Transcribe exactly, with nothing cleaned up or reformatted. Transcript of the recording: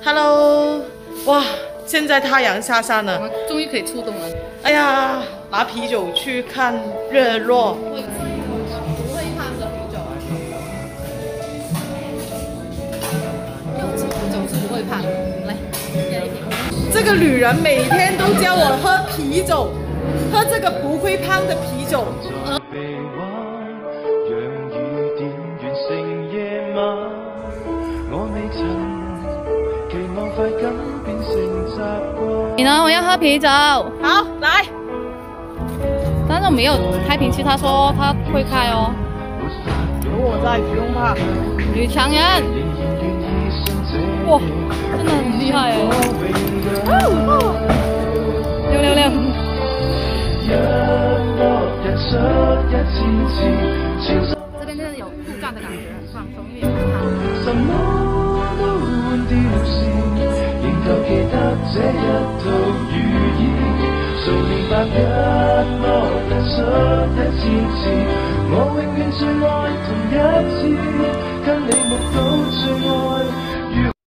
Hello， 哇，现在太阳下山了， 我们终于可以出动了。 哎呀，拿啤酒去看日落。 不会胖的啤酒，酒是不会胖。来，来一瓶。 这个女人每天都教我喝啤酒，喝这个不会胖的啤酒。 你呢？我要喝啤酒。 好，来。 但是我没有开瓶器，他说他会开哦。 有我在，不用怕。 女强人，哇，真的很厉害哦！六六六。这边真的有度假的感觉，很放松，因为有海。什么都換掉時，仍舊記得這一套語言。誰明白一幕日出一千次，我永遠最愛同一次，跟你。